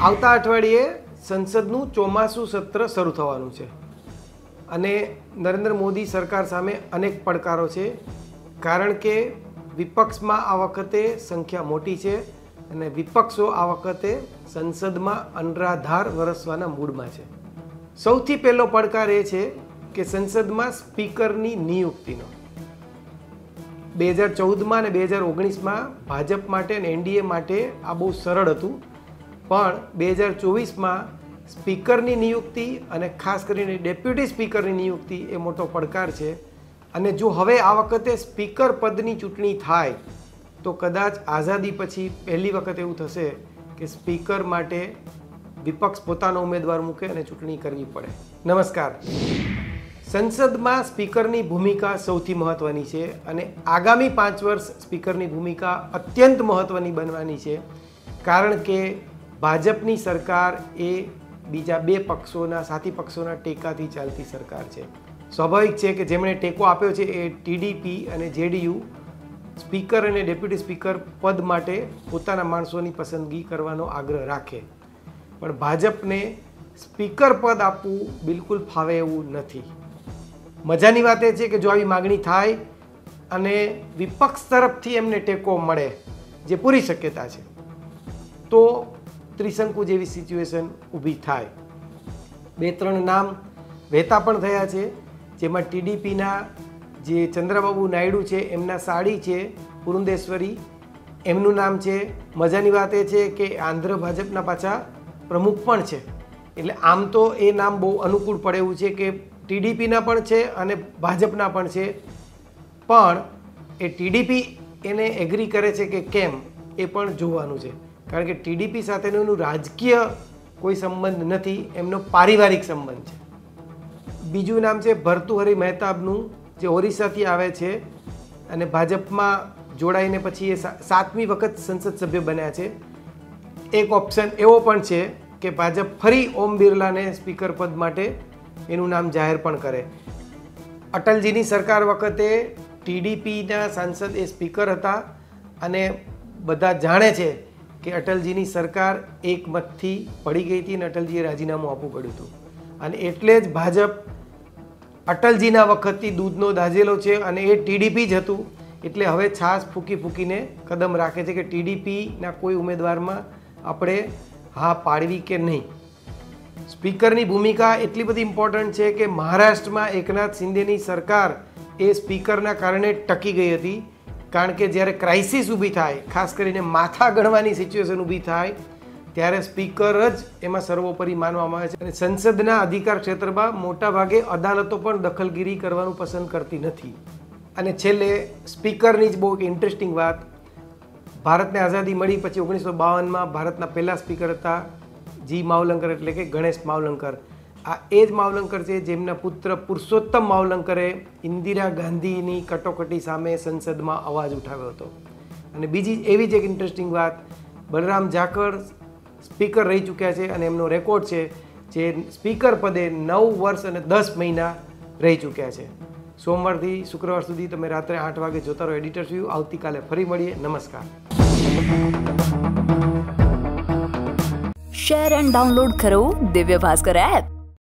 આવતા અઠવાડિયે સંસદનું ચોમાસું સત્ર શરૂ થવાનું છે અને નરેન્દ્ર મોદી સરકાર સામે અનેક પડકારો છે, કારણ કે વિપક્ષમાં આ વખતે સંખ્યા મોટી છે અને વિપક્ષો આ વખતે સંસદમાં અનરાધાર વરસવાના મૂડમાં છે. સૌથી પહેલો પડકાર એ છે કે સંસદમાં સ્પીકરની નિયુક્તિનો. 2014માં અને 2019માં ભાજપ માટે અને એનડીએ માટે આ બહુ સરળ હતું, પણ 2024માં સ્પીકરની નિયુક્તિ અને ખાસ કરીને ડેપ્યુટી સ્પીકરની નિયુક્તિ એ મોટો પડકાર છે. અને જો હવે આ વખતે સ્પીકર પદની ચૂંટણી થાય તો કદાચ આઝાદી પછી પહેલી વખત એવું થશે કે સ્પીકર માટે વિપક્ષ પોતાનો ઉમેદવાર મૂકે અને ચૂંટણી કરવી પડે. નમસ્કાર. સંસદમાં સ્પીકરની ભૂમિકા સૌથી મહત્ત્વની છે અને આગામી 5 વર્ષ સ્પીકરની ભૂમિકા અત્યંત મહત્ત્વની બનવાની છે, કારણ કે ભાજપની સરકાર એ બીજા બે પક્ષોના સાથી પક્ષોના ટેકાથી ચાલતી સરકાર છે. સ્વાભાવિક છે કે જેમણે ટેકો આપ્યો છે એ ટીડીપી અને જેડીયુ સ્પીકર અને ડેપ્યુટી સ્પીકર પદ માટે પોતાના માણસોની પસંદગી કરવાનો આગ્રહ રાખે, પણ ભાજપને સ્પીકર પદ આપવું બિલકુલ ફાવે એવું નથી. મજાની વાત એ છે કે જો આવી માગણી થાય અને વિપક્ષ તરફથી એમને ટેકો મળે, જે પૂરી શક્યતા છે, તો ત્રિશંકુ જેવી સિચ્યુએશન ઊભી થાય. 2-3 નામ વહેતા પણ થયા છે, જેમાં ટીડીપીના જે ચંદ્રબાબુ નાયડુ છે એમના સાડી છે પુરુંદેશ્વરી, એમનું નામ છે. મજાની વાત એ છે કે આંધ્ર ભાજપના પાછા પ્રમુખ પણ છે, એટલે આમ તો એ નામ બહુ અનુકૂળ પડે એવું છે કે ટીડીપીના પણ છે અને ભાજપના પણ છે, પણ એ ટીડીપી એને એગ્રી કરે છે કે કેમ એ પણ જોવાનું છે, કારણ કે ટીડીપી સાથેનો એનું રાજકીય કોઈ સંબંધ નથી, એમનો પારિવારિક સંબંધ છે. બીજું નામ છે ભર્તુહરી મહેતાબનું, જે ઓરિસ્સાથી આવે છે અને ભાજપમાં જોડાઈને પછી એ 7મી વખત સંસદ સભ્ય બન્યા છે. એક ઓપ્શન એવો પણ છે કે ભાજપ ફરી ઓમ બિરલાને સ્પીકર પદ માટે એનું નામ જાહેર પણ કરે. અટલજીની સરકાર વખતે ટીડીપીના સાંસદ એ સ્પીકર હતા અને બધા જાણે છે કે અટલજીની સરકાર એકમતથી પડી ગઈ હતી અને અટલજીએ રાજીનામું આપવું પડ્યું હતું, અને એટલે જ ભાજપ અટલજીના વખતથી દૂધનો દાઝેલો છે અને એ ટીડીપી જ હતું. એટલે હવે છાશ ફૂકી ફૂકીને કદમ રાખે છે કે ટીડીપીના કોઈ ઉમેદવારમાં આપણે હા પાડવી કે નહીં. સ્પીકરની ભૂમિકા એટલી બધી ઇમ્પોર્ટન્ટ છે કે મહારાષ્ટ્રમાં એકનાથ શિંદેની સરકાર એ સ્પીકરના કારણે ટકી ગઈ હતી, કારણ કે જ્યારે ક્રાઇસિસ ઊભી થાય, ખાસ કરીને માથા ગણવાની સિચ્યુએશન ઊભી થાય, ત્યારે સ્પીકર જ એમાં સર્વોપરી માનવામાં આવે છે. અને સંસદના અધિકાર ક્ષેત્રમાં મોટાભાગે અદાલતો પણ દખલગીરી કરવાનું પસંદ કરતી નથી. અને છેલ્લે સ્પીકરની જ બહુ ઇન્ટરેસ્ટિંગ વાત, ભારતને આઝાદી મળી પછી 1952માં ભારતના પહેલા સ્પીકર હતા જી માવલંકર, એટલે કે ગણેશ માવલંકર. આ એ જ માવલંકર છે જેમના પુત્ર પુરુષોત્તમ માવલંકરે ઇન્દિરા ગાંધીની કટોકટી સામે સંસદમાં અવાજ ઉઠાવ્યો હતો. અને બીજી એવી જ એક ઇન્ટરેસ્ટિંગ વાત, બલરામ ઝાકળ સ્પીકર રહી ચૂક્યા છે અને એમનો રેકોર્ડ છે જે સ્પીકર પદે 9 વર્ષ અને 10 મહિના રહી ચૂક્યા છે. સોમવારથી શુક્રવાર સુધી તમે રાત્રે 8 વાગે જોતા રહો એડિટર્સ વ્યૂ. આવતીકાલે ફરી મળીએ. નમસ્કાર. શેર એન્ડ ડાઉનલોડ કરો દિવ્ય ભાસ્કર એપ.